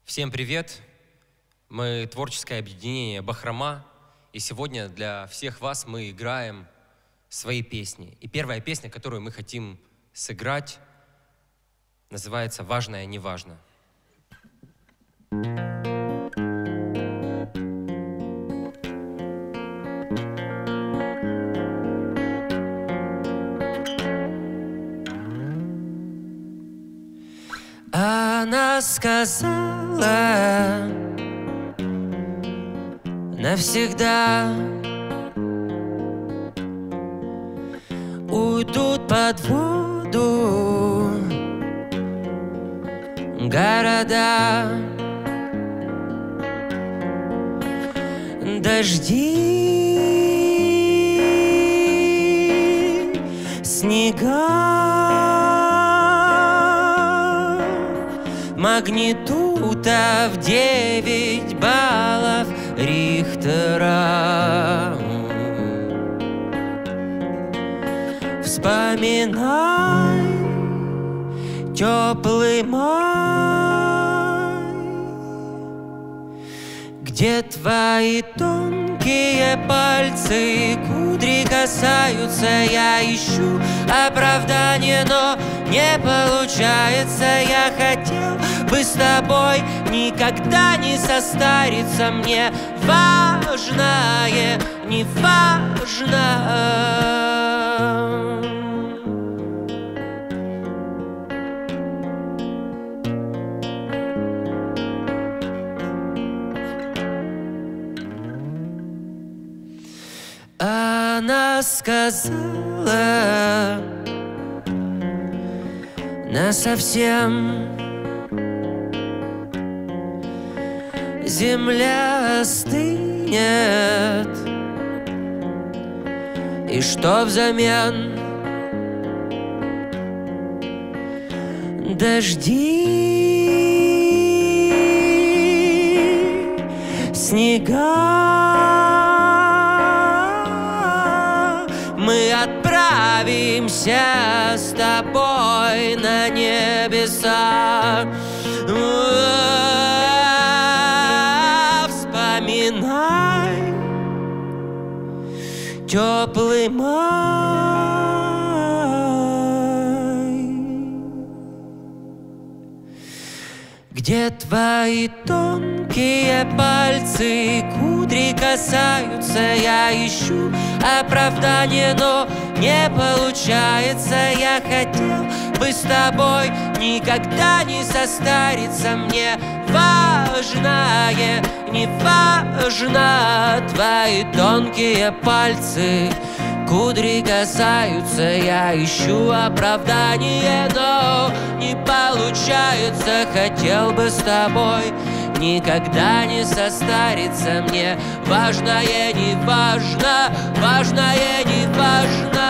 Всем привет! Мы творческое объединение «Бахрома», и сегодня для всех вас мы играем свои песни. И первая песня, которую мы хотим сыграть, называется «Важное не важно». Она сказала навсегда уйдут под воду города, дожди, снега. Магнитуда в 9 баллов Рихтера. Вспоминай теплый май, где твои тонкие пальцы кудри касаются. Я ищу оправдание, но не получается. Я хотел бы с тобой никогда не состариться. Мне важное не важно. Она сказала насовсем: земля остынет, и что взамен? Дожди, снега. Мы отправимся с тобой на небеса. Вспоминай теплый май, где твои тонкие пальцы кудри касаются. Я ищу оправдание, но не получается. Я хотел бы с тобой никогда не состариться. Мне важное не важно. Твои тонкие пальцы кудри касаются. Я ищу оправдание, но не получается. Хотел бы с тобой никогда не состариться. Мне важное не важно, важное не важно.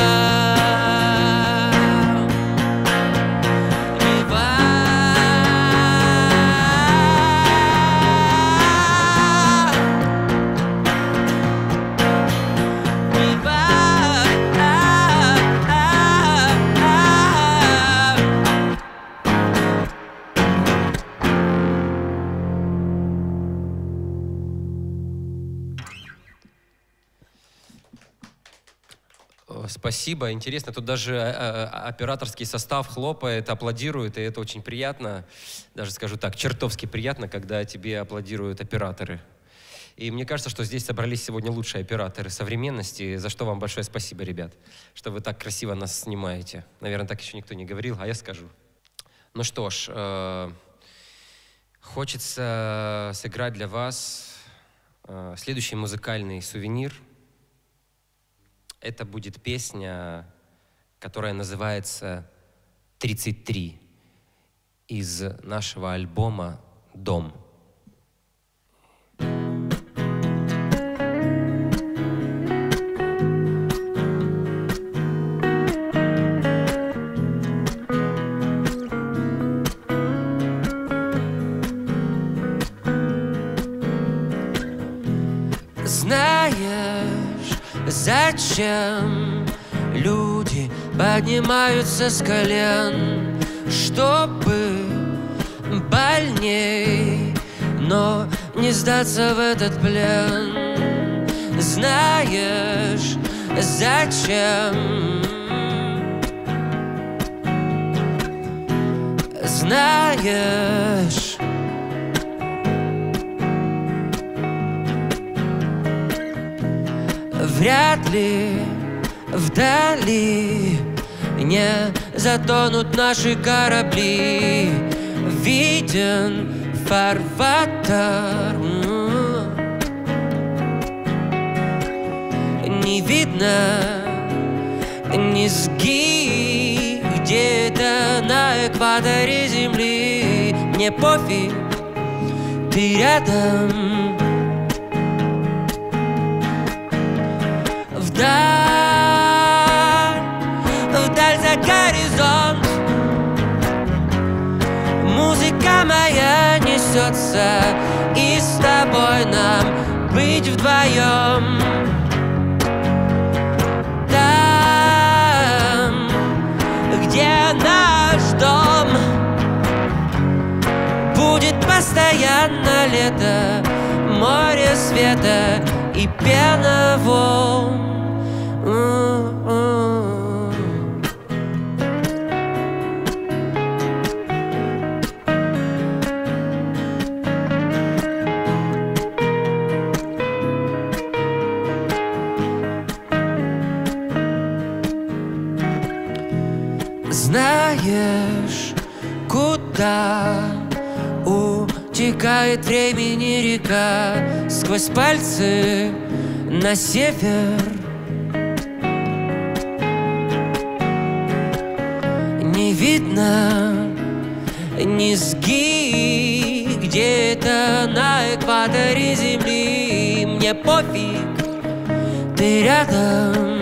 Спасибо, интересно, тут даже операторский состав хлопает, аплодирует, и это очень приятно, даже скажу так, чертовски приятно, когда тебе аплодируют операторы. И мне кажется, что здесь собрались сегодня лучшие операторы современности, за что вам большое спасибо, ребят, что вы так красиво нас снимаете. Наверное, так еще никто не говорил, а я скажу. Ну что ж, хочется сыграть для вас следующий музыкальный сувенир. Это будет песня, которая называется «33» из нашего альбома «Дом». Знаешь, зачем люди поднимаются с колен, чтобы больней но не сдаться в этот плен. Знаешь, зачем? Знаешь, вряд ли вдали не затонут наши корабли. Виден фарватер, не видно низги где-то на экваторе земли. Мне пофиг, ты рядом. Вдаль, вдаль за горизонт музыка моя несется, и с тобой нам быть вдвоем. Там, где наш дом, будет постоянно лето, море света и пена волн. Знаешь, куда утекает времени река? Сквозь пальцы на север. Не видно низги где-то на экваторе земли. Мне пофиг, ты рядом.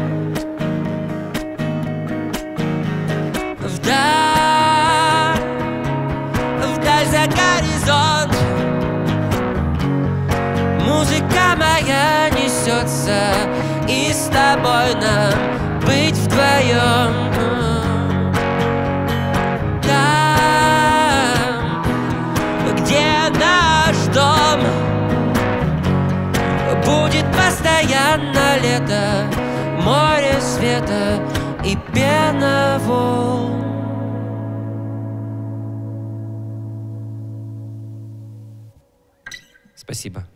Вдаль, вдаль за горизонт музыка моя несется, и с тобой нам быть вдвоем. Там, где наш дом, будет постоянно лето, море света и пена волн. Спасибо.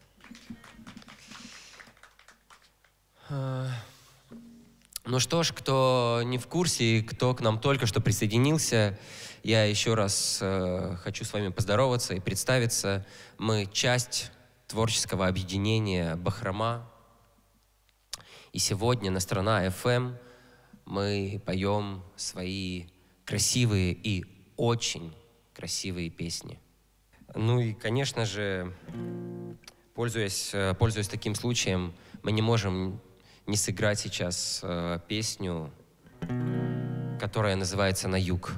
Ну что ж, кто не в курсе, кто к нам только что присоединился, я еще раз хочу с вами поздороваться и представиться. Мы часть творческого объединения «Бахрома». И сегодня на Страна FM мы поем свои красивые и очень красивые песни. Ну и, конечно же, пользуясь таким случаем, мы не можем не сыграть сейчас песню, которая называется «На юг».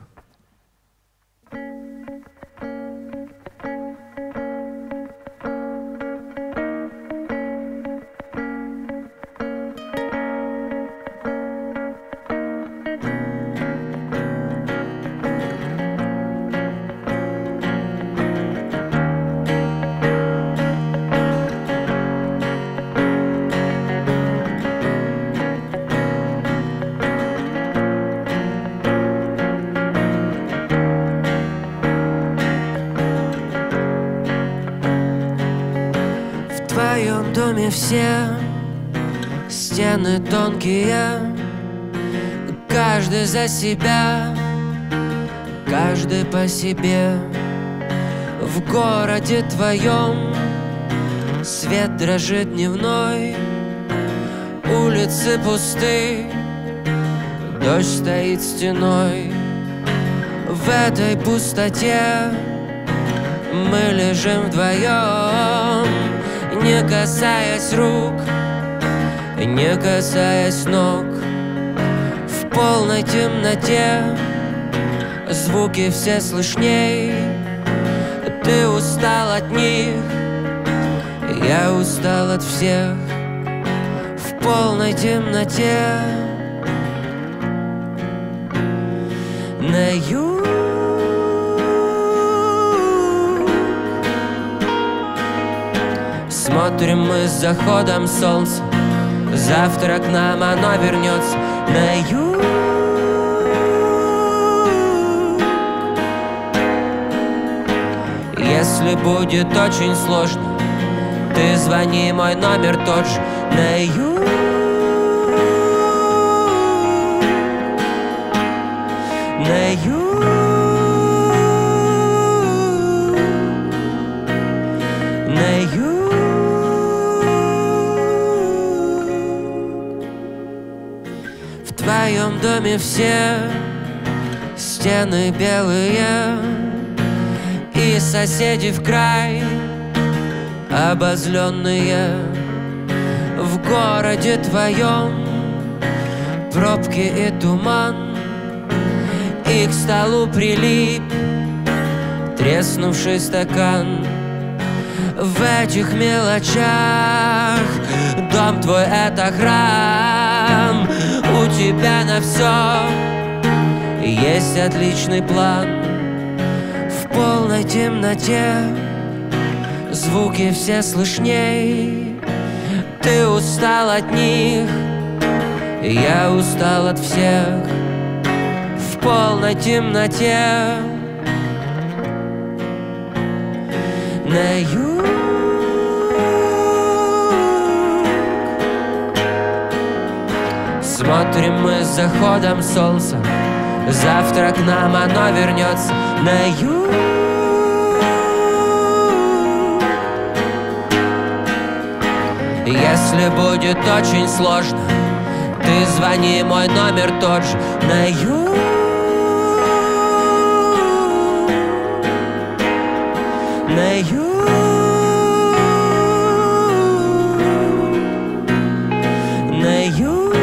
Все стены тонкие, каждый за себя, каждый по себе. В городе твоем свет дрожит дневной, улицы пусты, дождь стоит стеной. В этой пустоте мы лежим вдвоем, не касаясь рук, не касаясь ног. В полной темноте звуки все слышней. Ты устал от них, я устал от всех. В полной темноте на юг Смотрим мы с заходом солнца, завтра к нам оно вернется на юг. Если будет очень сложно, ты звони, мой номер тот же на юг. На юг. На юг. В твоем доме все стены белые, и соседи в край обозленные. В городе твоем пробки и туман, и к столу прилип треснувший стакан. В этих мелочах дом твой — это храм. У тебя на все есть отличный план. В полной темноте звуки все слышней. Ты устал от них, я устал от всех. В полной темноте на юг. Смотрим мы с заходом солнца, завтра к нам оно вернется на юг. Если будет очень сложно, ты звони, мой номер тот же на юг. На юг. На юг.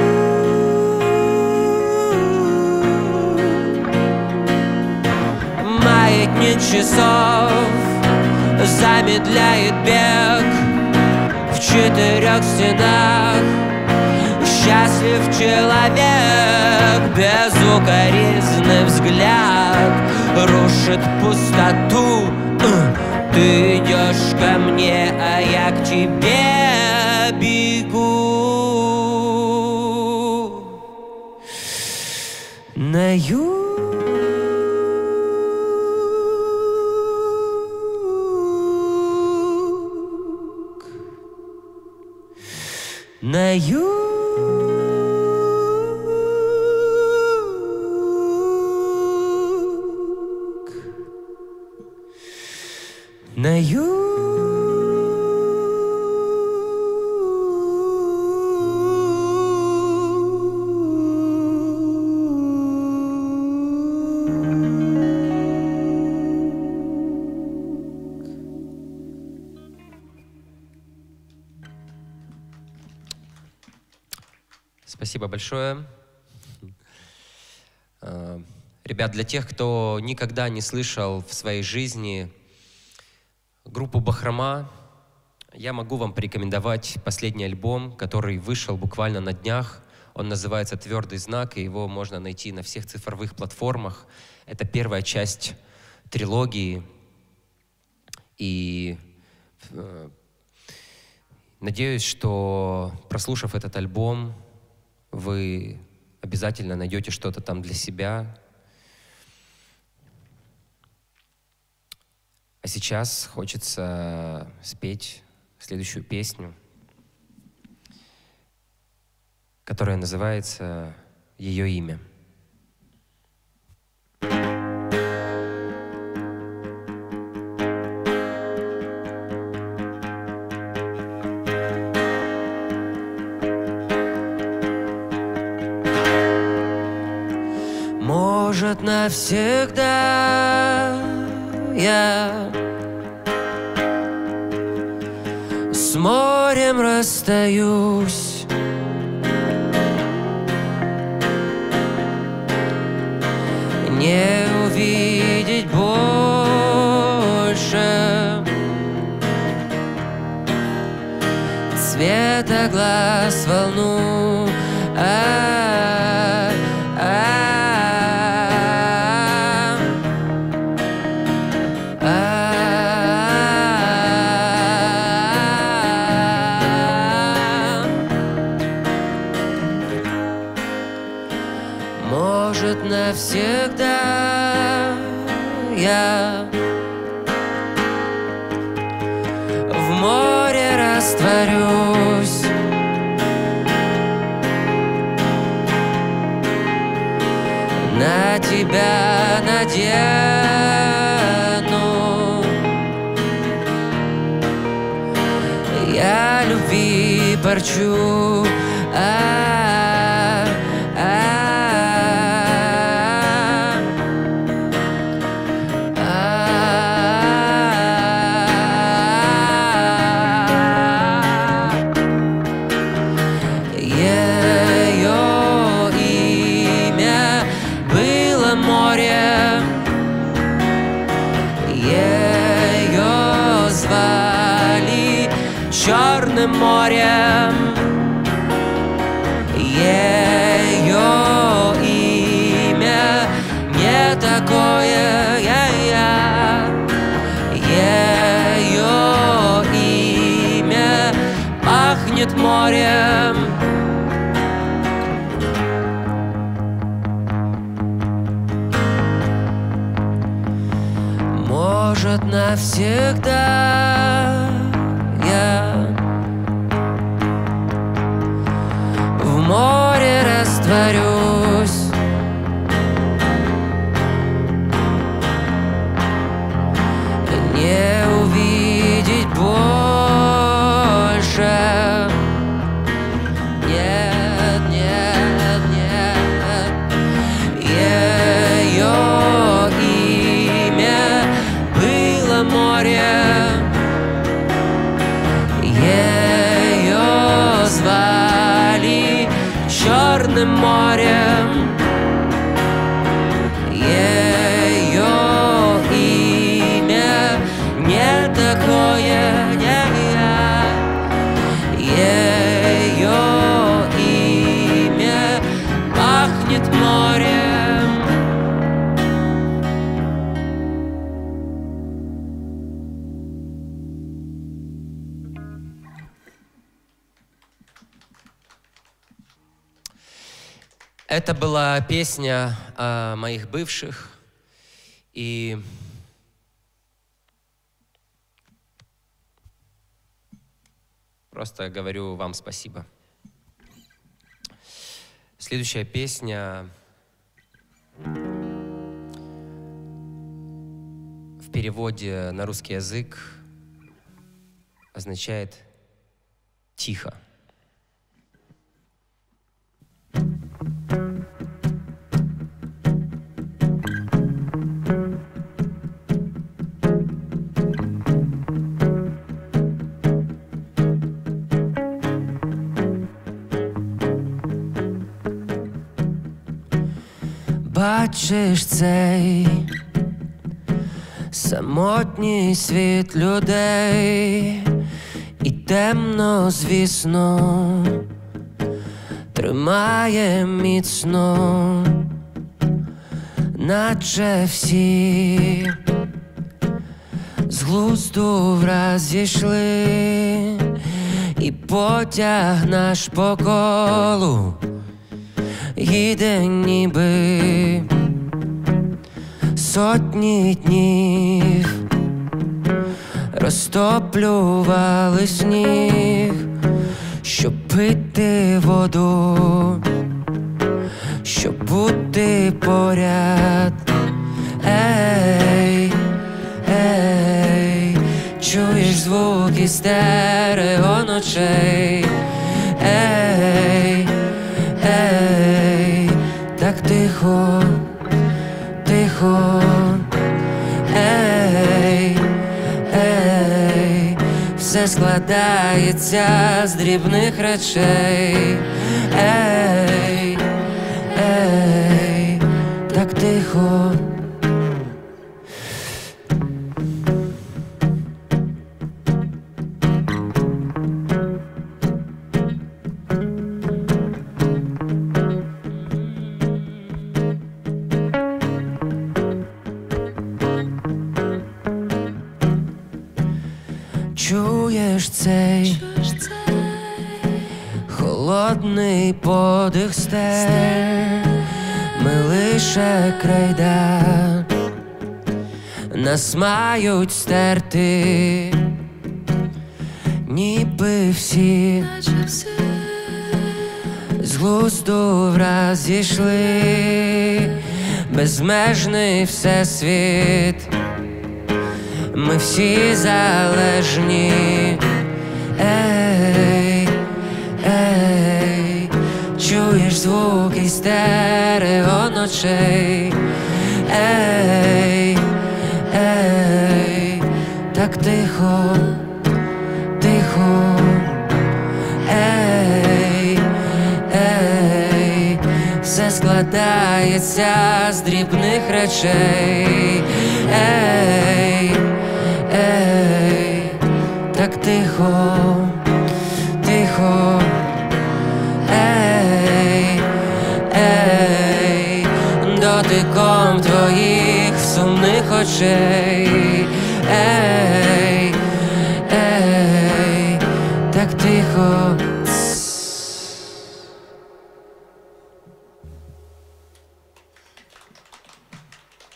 Маятник часов замедляет бег в 4 стенах. Счастлив человек, безукоризненный взгляд рушит пустоту. Ты идешь ко мне, а я к тебе бегу. На юг. На юг. На юг. Спасибо большое. Ребят, для тех, кто никогда не слышал в своей жизни группу «Бахрома», я могу вам порекомендовать последний альбом, который вышел буквально на днях. Он называется «Твердый знак», и его можно найти на всех цифровых платформах. Это первая часть трилогии. И надеюсь, что, прослушав этот альбом, вы обязательно найдете что-то там для себя. А сейчас хочется спеть следующую песню, которая называется «Ее имя». Может, навсегда я с морем расстаюсь. Не увидеть больше цвета глаз, волну. растворюсь. На тебя надену я любви парчу. Черным морем ее имя не такое, ее имя пахнет морем. Может, навсегда в море растворюсь. Не увидеть больше. Нет, нет, нет. Ее имя было море. Ее звали Черным морем. Ее имя не такое, ее имя пахнет морем. Это была песня о моих бывших, и просто говорю вам спасибо. Следующая песня в переводе на русский язык означает «тихо». Бачиш цей самотній світ людей, і темно, звісно, тримає міцно, наче всі з глузду враз зійшли, і потяг наш по колу їде ніби сотні днів, розтоплювали сніг, щоб пити воду, щоб бути поряд. Ей, ей, чуєш звуки стерео ночей. Ей, ей, так тихо, тихо. Ей, ей, все складається з дрібних речей. Ей, ей, так тихо. Чуєш цей холодний подих стер, ми лише крейда, нас мають стерти. ніби всі з глузду враз зійшли, безмежний всесвіт, ми всі залежні. Ей, ей, чуєш звуки стерео ночей. Ей, ей, так тихо, тихо. Ей, ей, все складається з дрібних речей. Ей, ей, так тихо, тихо. Ей, ей, дотиком твоїх сумних очей. Ей, ей, так тихо.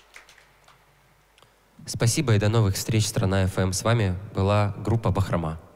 Спасибо и до новых встреч, Страна FM. С вами была группа Бахрома.